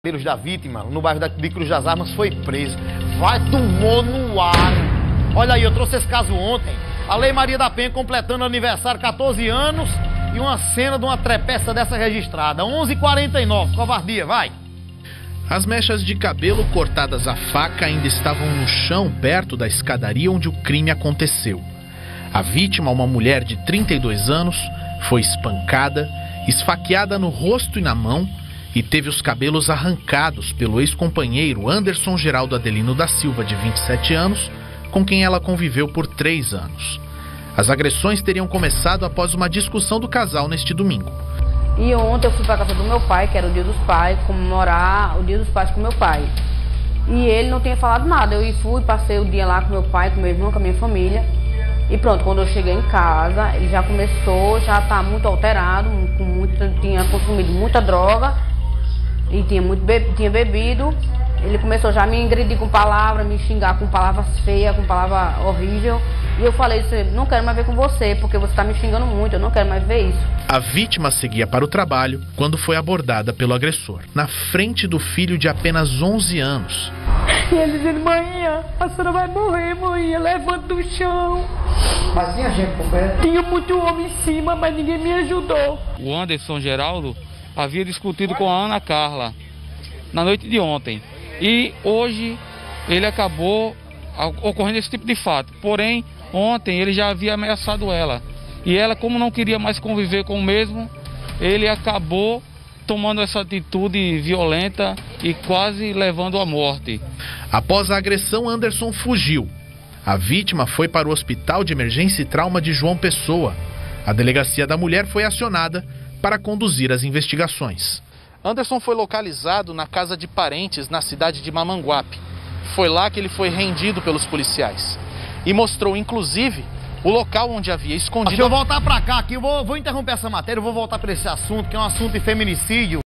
da vítima, no bairro de Cruz das Armas, foi preso. Vai, tomou no ar. Olha aí, eu trouxe esse caso ontem. A Lei Maria da Penha completando aniversário, 14 anos, e uma cena de uma trepeça dessa registrada. 11h49, covardia, vai. As mechas de cabelo cortadas à faca ainda estavam no chão, perto da escadaria onde o crime aconteceu. A vítima, uma mulher de 32 anos, foi espancada, esfaqueada no rosto e na mão e teve os cabelos arrancados pelo ex-companheiro Anderson Geraldo Adelino da Silva, de 27 anos, com quem ela conviveu por 3 anos. As agressões teriam começado após uma discussão do casal neste domingo. E ontem eu fui para a casa do meu pai, que era o Dia dos Pais, comemorar o Dia dos Pais com meu pai. E ele não tinha falado nada. Eu fui, passei o dia lá com meu pai, com meu irmão, com a minha família. E pronto, quando eu cheguei em casa, ele já começou, já tá muito alterado, tinha consumido muita droga e tinha bebido. Ele começou já a me agredir com palavras, me xingar com palavras feias, com palavra horrível. E eu falei, não quero mais ver com você, porque você está me xingando muito, eu não quero mais ver isso. A vítima seguia para o trabalho quando foi abordada pelo agressor, na frente do filho de apenas 11 anos. E ele dizendo, manhã, a senhora vai morrer, manhã, levanta do chão. Mas tinha gente por perto? Tinha muito homem em cima, mas ninguém me ajudou. O Anderson Geraldo havia discutido com a Ana Carla na noite de ontem. E hoje ele acabou ocorrendo esse tipo de fato. Porém, ontem ele já havia ameaçado ela. E ela, como não queria mais conviver com o mesmo, ele acabou tomando essa atitude violenta e quase levando à morte. Após a agressão, Anderson fugiu. A vítima foi para o Hospital de Emergência e Trauma de João Pessoa. A Delegacia da Mulher foi acionada para conduzir as investigações. Anderson foi localizado na casa de parentes na cidade de Mamanguape. Foi lá que ele foi rendido pelos policiais. E mostrou, inclusive, o local onde havia escondido... Deixa eu voltar pra cá aqui, eu vou interromper essa matéria, eu vou voltar para esse assunto, que é um assunto de feminicídio.